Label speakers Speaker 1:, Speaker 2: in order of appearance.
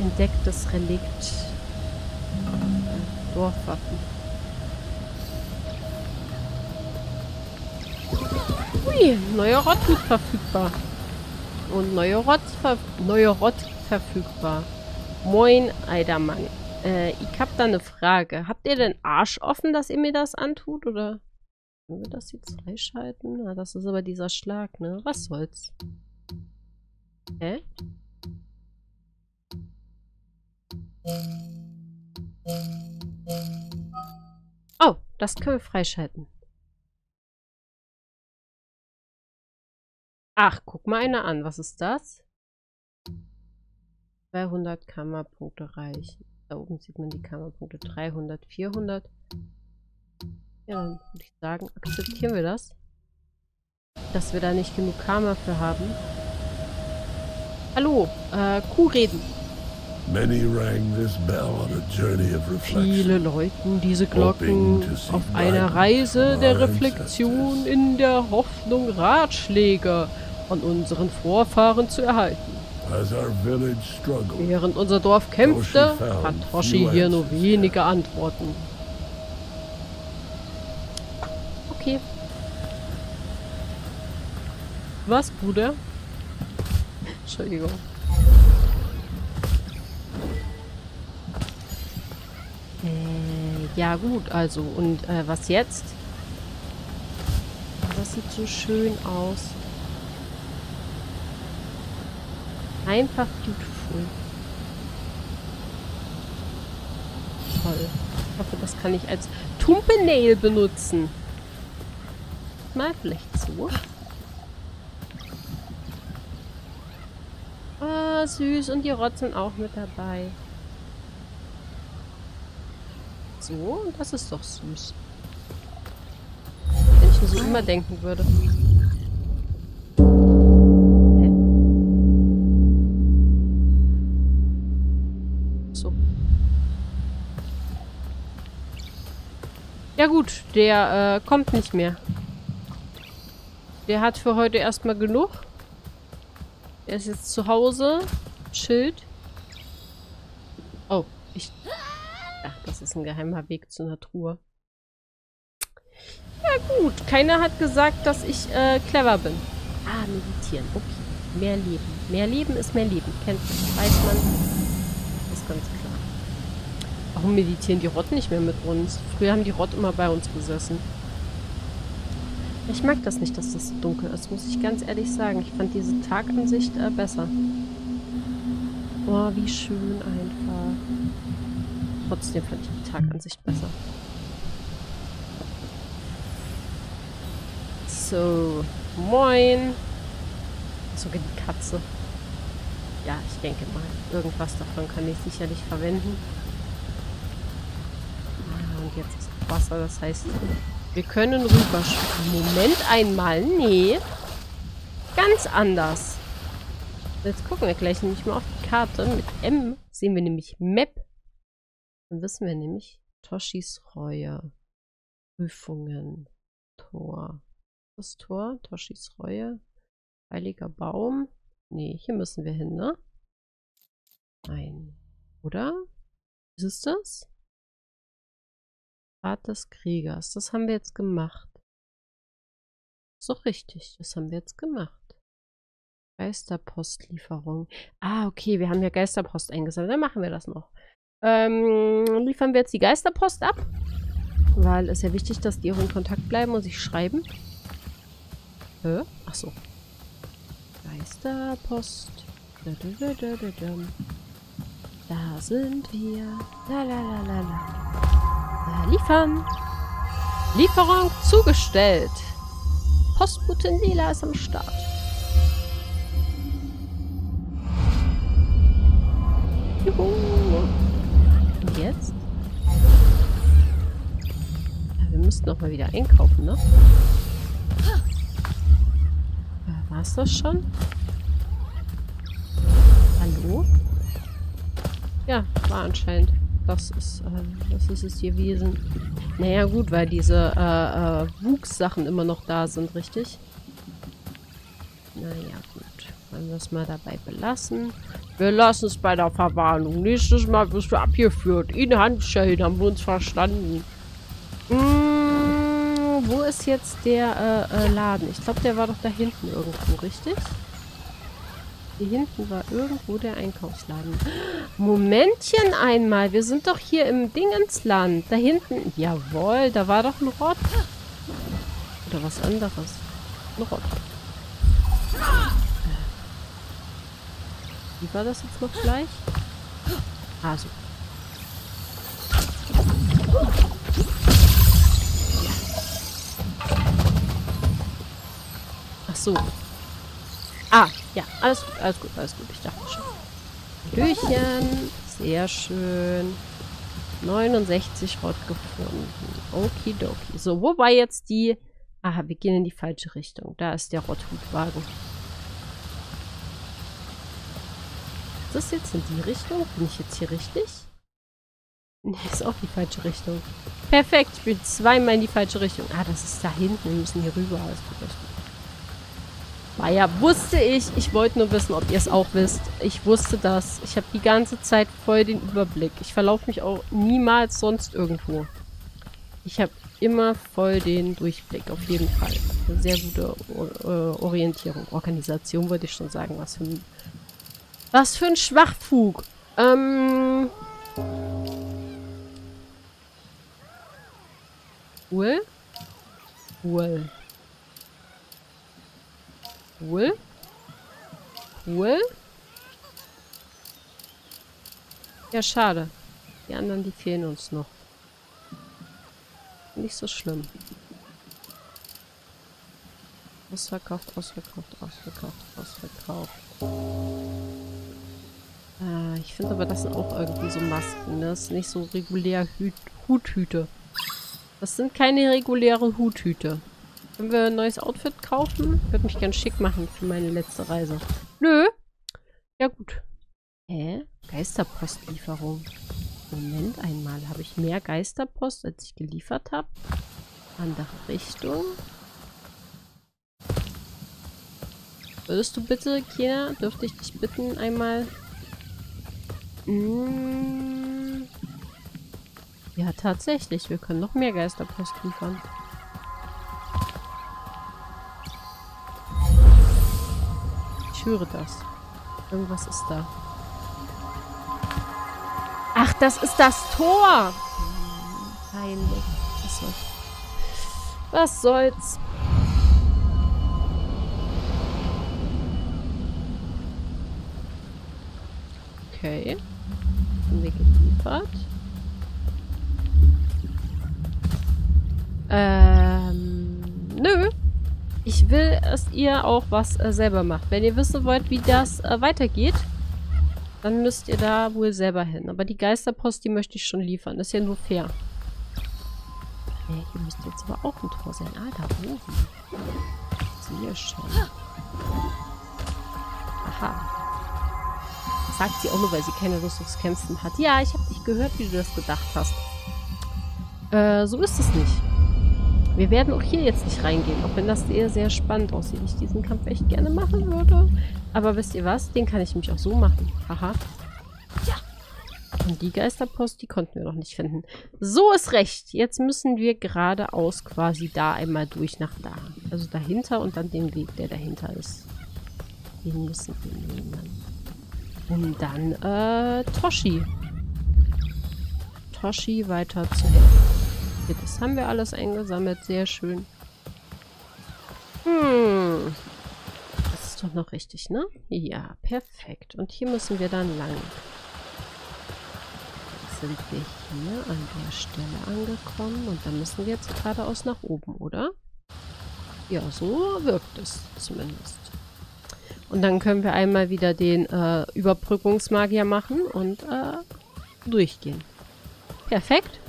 Speaker 1: Entdecktes Relikt. Dorfwaffen. Ui, neuer Rott verfügbar. Und neuer Rott verfügbar. Moin, Eidermann. Ich hab da eine Frage. Habt ihr den Arsch offen, dass ihr mir das antut? Oder können wir das jetzt freischalten? Na, das ist aber dieser Schlag, ne? Was soll's? Hä? Oh, das können wir freischalten. Ach, guck mal einer an. Was ist das? 200 Kammerpunkte reichen. Da oben sieht man die Kammerpunkte. 300, 400. Ja, dann würde ich sagen, akzeptieren wir das. Dass wir da nicht genug Karma für haben. Hallo, Kuhreden. Viele läuten diese Glocken auf einer Reise der Reflexion in der Hoffnung, Ratschläge von unseren Vorfahren zu erhalten. Während unser Dorf kämpfte, hat Toshi hier nur wenige Antworten. Okay. Was, Bruder? Entschuldigung. Ja gut, also. Und was jetzt? Das sieht so schön aus. Einfach beautiful. Toll. Ich hoffe, das kann ich als Thumbnail benutzen. Mal vielleicht so. Ah, süß. Und die Rott sind auch mit dabei. So, das ist doch süß. Wenn ich mir so immer denken würde. Ja gut, der kommt nicht mehr. Der hat für heute erstmal genug. Er ist jetzt zu Hause. Chillt. Oh, ach, das ist ein geheimer Weg zu einer Truhe. Ja gut, keiner hat gesagt, dass ich clever bin. Ah, meditieren. Okay. Mehr Leben. Mehr Leben ist mehr Leben. Kennt man, weiß man. Das ist ganz klar. Warum meditieren die Rott nicht mehr mit uns? Früher haben die Rott immer bei uns gesessen. Ich mag das nicht, dass das so dunkel ist, muss ich ganz ehrlich sagen. Ich fand diese Tagansicht besser. Oh, wie schön einfach. Trotzdem fand ich die Tagansicht besser. So, moin. Sogar die Katze. Ja, ich denke mal, irgendwas davon kann ich sicherlich verwenden. Und jetzt ist Wasser, das heißt, wir können rüberschwimmen. Moment einmal, nee. Ganz anders. Jetzt gucken wir gleich nämlich mal auf die Karte. Mit M sehen wir nämlich Map. Dann wissen wir nämlich Toshis Reue. Prüfungen. Tor. Das Tor, Toshis Reue. Heiliger Baum. Nee, hier müssen wir hin, ne? Nein. Oder? Ist es das? Rat des Kriegers. Das haben wir jetzt gemacht. Ist doch richtig. Das haben wir jetzt gemacht. Geisterpostlieferung. Ah, okay. Wir haben ja Geisterpost eingesammelt. Dann machen wir das noch. Liefern wir jetzt die Geisterpost ab. Weil es ist ja wichtig, dass die auch in Kontakt bleiben und sich schreiben. Ach so. Geisterpost. Da sind wir. Liefern. Lieferung zugestellt. Postbotin Lila ist am Start. Juhu. Und jetzt? Ja, wir müssten noch mal wieder einkaufen, ne? War's das schon? Hallo? Ja, war anscheinend. Das ist es gewesen. Naja, gut, weil diese Wuchs-Sachen immer noch da sind, richtig? Naja, gut. Wollen wir es mal dabei belassen? Wir lassen es bei der Verwarnung. Nächstes Mal wirst du abgeführt. In Handschellen haben wir uns verstanden. Wo ist jetzt der Laden? Ich glaube, der war doch da hinten irgendwo, richtig? Hier hinten war irgendwo der Einkaufsladen. Momentchen einmal. Wir sind doch hier im Dingensland. Da hinten. Jawohl, da war doch ein Rott. Oder was anderes. Ein Rott. Wie war das jetzt noch gleich? Ah, so. Ach so. Ah, ja. Alles gut, alles gut, alles gut. Ich dachte schon. Hallöchen. Sehr schön. 69 Rott gefunden. Okidoki. So, wo war jetzt die... Aha, wir gehen in die falsche Richtung. Da ist der Rotthutwagen. Ist das jetzt in die Richtung? Bin ich jetzt hier richtig? Nee, ist auch die falsche Richtung. Perfekt, ich bin zweimal in die falsche Richtung. Ah, das ist da hinten. Wir müssen hier rüber. Alles gut, alles gut. War ja, wusste ich. Ich wollte nur wissen, ob ihr es auch wisst. Ich wusste das. Ich habe die ganze Zeit voll den Überblick. Ich verlaufe mich auch niemals sonst irgendwo. Ich habe immer voll den Durchblick, auf jeden Fall. Eine sehr gute Orientierung. Organisation wollte ich schon sagen. Was für ein Schwachfug. Cool. Cool. Cool. Cool. Ja, schade. Die anderen, die fehlen uns noch. Nicht so schlimm. Ausverkauft, ausverkauft, ausverkauft, ausverkauft. Ich finde aber, das sind auch irgendwie so Masken. Ne? Das ist nicht so regulär Huthüte. Das sind keine regulären Huthüte. Können wir ein neues Outfit kaufen? Ich würde mich gern schick machen für meine letzte Reise. Nö. Ja gut. Hä? Geisterpostlieferung. Moment einmal. Habe ich mehr Geisterpost, als ich geliefert habe? Andere Richtung. Würdest du bitte, Kena, dürfte ich dich bitten, einmal... Ja, tatsächlich. Wir können noch mehr Geisterpost liefern. Ich höre das. Irgendwas ist da. Ach, das ist das Tor! Peinlich. Was soll's? Okay. Haben wir geliefert. Nö. Ich will, dass ihr auch was selber macht. Wenn ihr wissen wollt, wie das weitergeht, dann müsst ihr da wohl selber hin. Aber die Geisterpost, die möchte ich schon liefern. Das ist ja nur fair. Ihr müsst jetzt aber auch ein Tor sein. Ah, da oben. Sehe schon. Aha. Sagt sie auch nur, weil sie keine Lust aufs Kämpfen hat. Ja, ich habe dich gehört, wie du das gedacht hast. So ist es nicht. Wir werden auch hier jetzt nicht reingehen, auch wenn das eher sehr spannend aussieht. Ich diesen Kampf echt gerne machen würde. Aber wisst ihr was? Den kann ich nämlich auch so machen. Haha. Und die Geisterpost, die konnten wir noch nicht finden. So ist recht. Jetzt müssen wir geradeaus quasi da einmal durch nach da. Also dahinter und dann den Weg, der dahinter ist. Den müssen wir nehmen. Und dann, Toshi. Toshi weiter zu helfen. Okay, das haben wir alles eingesammelt. Sehr schön. Das ist doch noch richtig, ne? Ja, perfekt. Und hier müssen wir dann lang. Jetzt sind wir hier an der Stelle angekommen. Und dann müssen wir jetzt geradeaus nach oben, oder? Ja, so wirkt es zumindest. Und dann können wir einmal wieder den Überbrückungsmagier machen und durchgehen. Perfekt.